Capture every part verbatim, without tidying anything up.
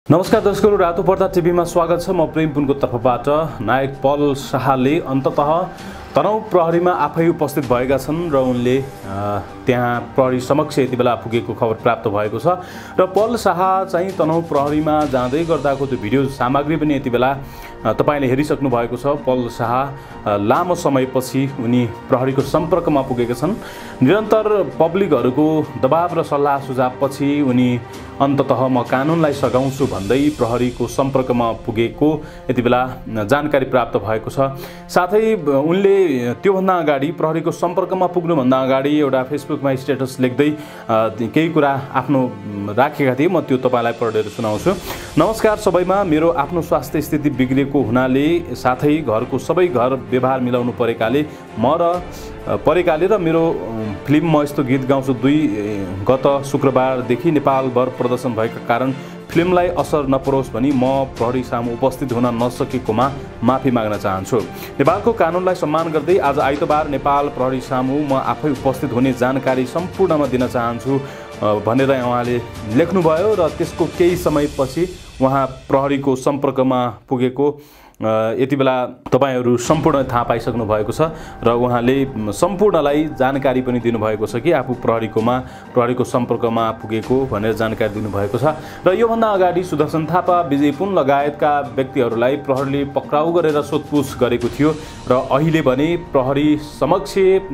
नमस्कार दर्शकहरू, रातो पर्दा टिभीमा स्वागत छ। म प्रेम पुनको तर्फबाट। नायक पल शाहले अन्ततः तनहुँ प्रहरीमा आफै उपस्थित भएका छन् र उनले त्यहाँ प्रहरी समक्ष यति बेला पुगेको खबर प्राप्त भएको छ र पल शाह चाहिँ तनहुँ प्रहरीमा जाँदै गर्दाको त्यो भिडियो सामग्री पनि यति बेला तपाईले हेरिसक्नु भएको छ। पल शाह लामो समयपछि उनी प्रहरीको सम्पर्कमा पुगेका छन्। निरन्तर पब्लिकहरूको दबाव र सल्लाह सुझावपछि उनी अन्ततः म कानुनलाई सघाउँछु भन्दै प्रहरीको सम्पर्कमा पुगेको यति बेला जानकारी प्राप्त भएको छ। साथै उनले त्योभन्दा अगाडि प्रहरीको सम्पर्कमा पुग्नुभन्दा अगाडि एउटा फेसबुकमा स्टेटस लेख्दै केही कुरा आफ्नो राखेका थिए। म त्यो तपाईलाई पढेर सुनाउँछु। नमस्कार सबैमा, मेरो आफ्नो स्वास्थ्य स्थिति बिग्रेको हुनाले साथै घरको सबै घर व्यवहार मिलाउनु परेकाले म र परेकाले र मेरो फिल्म म यस्तो गीत गाउँछु दुई गत शुक्रबारदेखि नेपालभर प्रदर्शन भएका कारण फिल्मलाई असर नपरोस् भनी म प्रहरी सामु उपस्थित हुन नसकेकोमा माफी माग्न चाहन्छु। नेपालको कानुनलाई सम्मान गर्दै आज आइतबार नेपाल प्रहरी सामु म आफै उपस्थित हुने जानकारी सम्पूर्णमा दिन चाहन्छु भनेर उहाँले लेख्नुभयो र त्यसको केही समयपछि उहाँ प्रहरीको सम्पर्कमा पुगेको यति बेला तपाईहरु सम्पूर्ण थाहा पाइसक्नु भएको छ र उहाँले सम्पूर्णलाई जानकारी पनि दिनुभएको छ कि आफू प्रहरीकोमा प्रहरीको सम्पर्कमा पुगेको भनेर जानकारी दिनुभएको छ। र योभन्दा अगाडि सुदर्शन थापा, विजय पुन लगायतका व्यक्तिहरूलाई प्रहरीले पक्राउ गरेर सोधपुछ गरेको थियो र अहिले भने प्रहरी समक्ष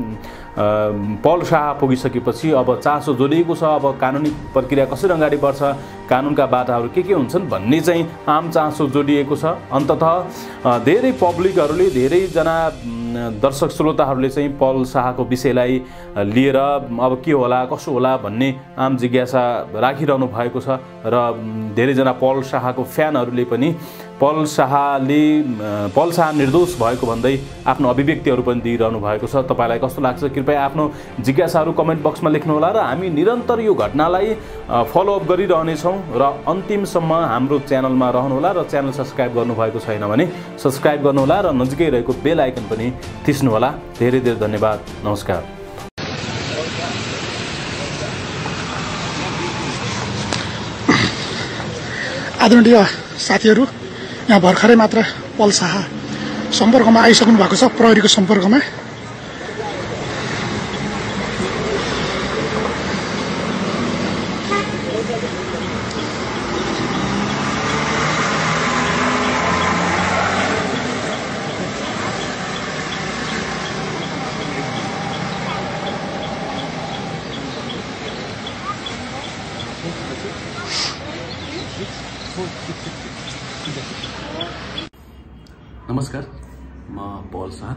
पल शाह पुगिसकेपछि अब चासो जोडिएको छ। अब कानुनी प्रक्रिया कसरी अगाडि बढ्छ, कानुनका बाधाहरू के के हुन्छन् भन्ने चाहिँ आम चासो जोडिएको छ। अन्ततः धेरै पब्लिकहरूले, धेरैजना दर्शक श्रोताहरूले चाहिँ पल शाहको विषयलाई लिएर अब के होला कसो होला भन्ने आम जिज्ञासा राखिरहनु भएको छ र धेरैजना पल शाहको फ्यानहरूले पनि पल शाहले पल शाह निर्दोष भएको भन्दै आफ्नो अभिव्यक्तिहरू पनि दिइरहनु भएको छ। तपाईलाई कस्तो लाग्छ कृपया आफ्नो जिज्ञासाहरू कमेन्ट बक्समा लेख्नुहोला र हामी निरन्तर यो घटनालाई फलोअप गरिरहनेछौँ र अन्तिमसम्म हाम्रो च्यानलमा रहनुहोला र च्यानल सब्स्क्राइब गर्नुभएको छैन भने सब्स्क्राइब गर्नुहोला र नजिकै रहेको बेल आइकन पनि थिच्नुहोला। धेरै धेरै धन्यवाद। नमस्कार। आदरणीय साथीहरू, यहाँ भर्खरै मात्र पल शाह सम्पर्कमा आइसक्नु भएको छ, प्रहरीको सम्पर्कमा। नमस्कार, म पल शाह।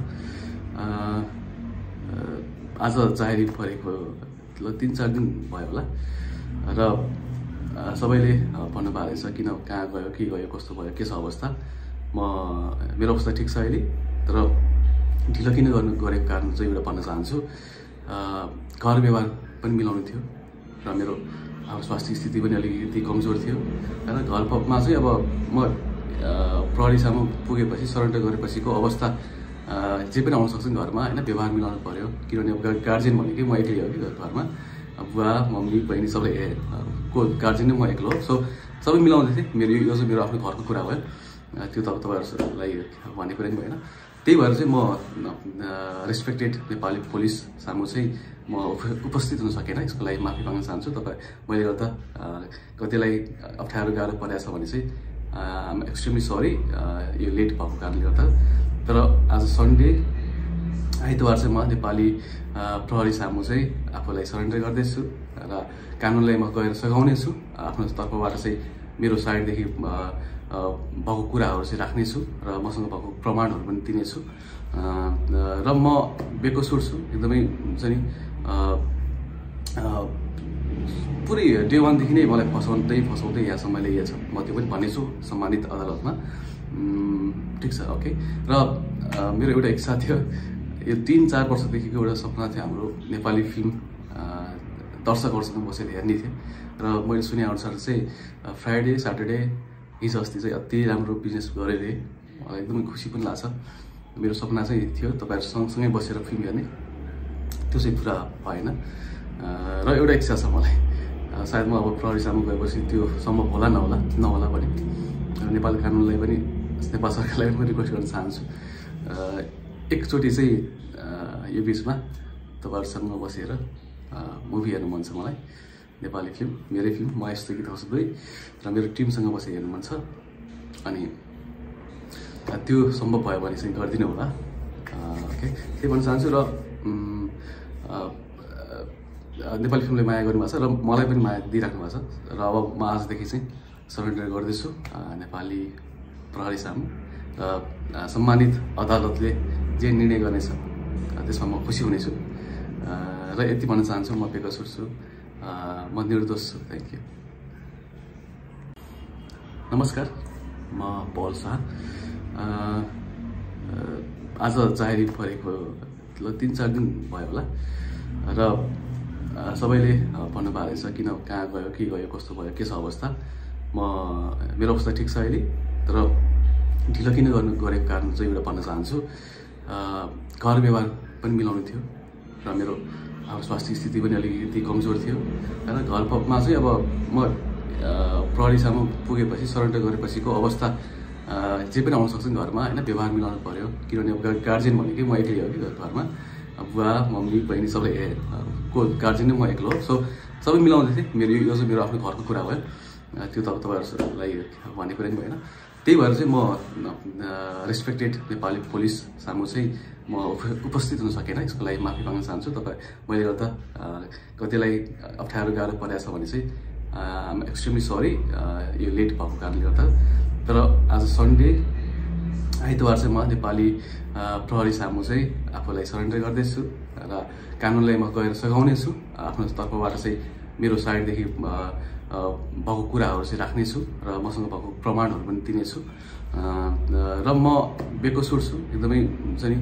आज जाहेरी परेको ल तीन चार दिन भयो होला र सबैले भन्नु भएको रहेछ किन, कहाँ गयो, के गयो, कस्तो भयो, के छ अवस्था। म मेरो अवस्था ठिक छ अहिले, तर ढिलो किन गर्नु गरेको कारण चाहिँ एउटा भन्न चाहन्छु। घर व्यवहार पनि मिलाउनु थियो र मेरो अब स्वास्थ्य स्थिति पनि अलिकति कमजोर थियो होइन। घरमा चाहिँ अब म प्रहरीसम्म पुगेपछि, सरेन्डर गरेपछिको अवस्था जे पनि आउन सक्छ घरमा होइन। व्यवहार मिलाउनु पर्यो किनभने अब गार्जियन भनेकै म एक्लै हो कि घरमा। बुवा, मम्मी, बहिनी सबै को गार्जियन नै म एक्लो हो। सो सबै मिलाउँदै थिएँ। मेरो यो चाहिँ मेरो आफ्नो घरको कुरा भयो, त्यो त तपाईँहरूलाई भन्ने कुरा नि भएन। त्यही भएर चाहिँ म रेस्पेक्टेड नेपाली पुलिस सामु चाहिँ म उपस्थित हुन सकेन। यसको लागि माफी माग्न चाहन्छु। तपाईँ मैले गर्दा कतिलाई अप्ठ्यारो गाह्रो परेको छ भने चाहिँ आइएम एक्सट्रिमली सरी, यो लेट भएको कारणले गर्दा। तर आज सन्डे आइतबार चाहिँ म नेपाली प्रहरी सामु चाहिँ आफूलाई सरेन्डर गर्दैछु र कानुनलाई म गएर सघाउने छु। आफ्नो तर्फबाट चाहिँ मेरो साइडदेखि भएको कुराहरू चाहिँ राख्नेछु र मसँग भएको प्रमाणहरू पनि दिनेछु र म बेकसुर छु एकदमै। हुन्छ नि पुरै डे वानदेखि नै मलाई फसाउँदै फसाउँदै यहाँसम्म ल्याइएको छ। म त्यो पनि भन्नेछु सम्मानित अदालतमा। ठिक छ, ओके। र मेरो एउटा इच्छा थियो, यो तीन चार वर्षदेखिको एउटा सपना थियो हाम्रो नेपाली फिल्म दर्शकहरूसँग बसेर हेर्ने थियो र मैले सुने अनुसार चाहिँ फ्राइडे स्याटरडे हिजो अस्ति चाहिँ अति राम्रो बिजनेस गरेर मलाई एकदमै खुसी पनि लाग्छ। मेरो सपना चाहिँ थियो तपाईँहरू सँगसँगै बसेर फिल्म हेर्ने, त्यो चाहिँ पुरा भएन र एउटा इच्छा छ मलाई। सायद म अब प्रहरी सामु गएपछि त्यो सम्भव होला नहोला नहोला भने नेपाली कानुनलाई पनि नेपाल सरकारलाई पनि रिक्वेस्ट गर्न चाहन्छु एकचोटि चाहिँ यो बिचमा तपाईँहरूसँग बसेर मुभी हेर्नु मन छ मलाई नेपाली फिल्म मेरै फिल्म म यस्तो गीत गाउँछु दुई र मेरो टिमसँग बसेर हेर्नु मन छ अनि त्यो सम्भव भयो भने चाहिँ गरिदिनु होला ओके त्यही भन्न चाहन्छु र नेपाली फिल्मले माया गर्नुभएको छ र मलाई पनि माया दिइराख्नु भएको छ र अब म आजदेखि चाहिँ सरेन्डर गर्दैछु नेपाली प्रहरी सामु र सम्मानित अदालतले जे निर्णय गर्नेछ त्यसमा म खुसी हुनेछु र यति भन्न चाहन्छु म बेकसुर छु म निर्दोष छु थ्याङ्क यू नमस्कार म पल शाह आज जाहेरी परेको ल तिन चार दिन भयो होला र सबैले भन्नु भएको रहेछ किन कहाँ गयो के गयो कस्तो भयो के छ अवस्था म मेरो अवस्था ठिक छ अहिले तर ढिलो किन गर्नु गरेको कारण चाहिँ एउटा भन्न चाहन्छु घर व्यवहार पनि मिलाउनु थियो र मेरो अब स्वास्थ्य स्थिति पनि अलिकति कमजोर थियो होइन घरमा चाहिँ अब म प्रहरीसम्म पुगेपछि सरेन्डर गरेपछिको अवस्था जे पनि आउन सक्छ घरमा होइन व्यवहार मिलाउनु पर्यो किनभने अब गार्जियन भनेकै म एक्लै हो कि घरमा बुवा मम्मी बहिनी सबै को गार्जियन नै म एक्लो हो सो सबै मिलाउँदै थिएँ मेरो यो चाहिँ मेरो आफ्नो घरको कुरा भयो त्यो त अब तपाईँहरूलाई भन्ने कुरा नि भएन त्यही भएर चाहिँ म रेस्पेक्टेड नेपाली पुलिस सामु चाहिँ म उपस्थित हुन सकेन यसको लागि माफी माग्न चाहन्छु तपाईँ मैले गर्दा कतिलाई अप्ठ्यारो गाह्रो परेको छ भने चाहिँ आइएम एक्सट्रिमली सरी यो लेट भएको कारणले गर्दा तर आज सन्डे आइतबार चाहिँ म नेपाली प्रहरी सामु चाहिँ आफूलाई सरेन्डर गर्दैछु र कानुनलाई म गएर सघाउने छु आफ्नो तर्फबाट चाहिँ मेरो साइडदेखि भएको कुराहरू चाहिँ राख्नेछु र मसँग भएको प्रमाणहरू पनि दिनेछु र म बेकसुर छु एकदमै हुन्छ नि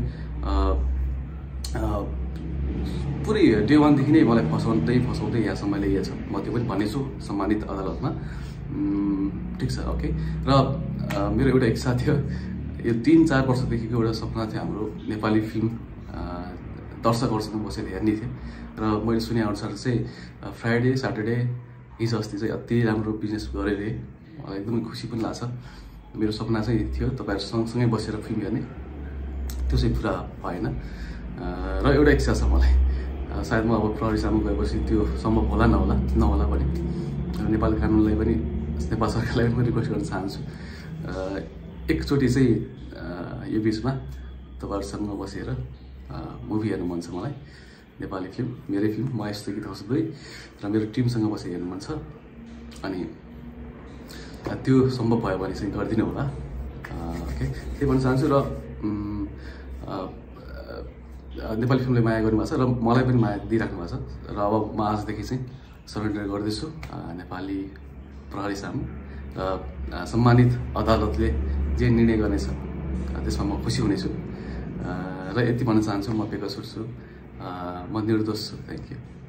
पुरै डे वानदेखि नै मलाई फसाउँदै फसाउँदै यहाँसम्म ल्याइएको छ म त्यो पनि भन्नेछु सम्मानित अदालतमा ठिक छ ओके र मेरो एउटा इच्छा थियो यो तिन चार वर्षदेखिको एउटा सपना थियो हाम्रो नेपाली फिल्म दर्शकहरूसँग बसेर हेर्ने थियो र मैले सुने अनुसार चाहिँ फ्राइडे स्याटरडे हिजो अस्ति चाहिँ अति राम्रो बिजनेस गरेर मलाई एकदमै खुसी पनि लाग्छ मेरो सपना चाहिँ थियो तपाईँहरू सँगसँगै बसेर फिल्म हेर्ने त्यो चाहिँ पुरा भएन र एउटा इच्छा छ मलाई सायद म अब प्रहरीसम्म गएपछि त्यो सम्भव होला नहोला नहोला पनि नेपाली कानुनलाई पनि नेपाल सरकारलाई पनि रिक्वेस्ट गर्न चाहन्छु एकचोटि चाहिँ यो बिचमा तपाईँहरूसँग बसेर मुभी हेर्नु मन छ मलाई नेपाली फिल्म मेरै फिल्म म यस्तो गीत गाउँछु दुई र मेरो टिमसँग बसेर हेर्नु मन छ अनि त्यो सम्भव भयो भने चाहिँ गरिदिनु होला ओके त्यही भन्न चाहन्छु र नेपाली फिल्मले माया गर्नुभएको छ र मलाई पनि माया दिइराख्नु भएको छ र अब म आजदेखि चाहिँ सरेन्डर गर्दैछु नेपाली प्रहरी सामु र सम्मानित अदालतले जे निर्णय गर्नेछ त्यसमा म खुसी हुनेछु र यति भन्न चाहन्छु म बेकसुर छु म निर्दोष छु थ्याङ्क यू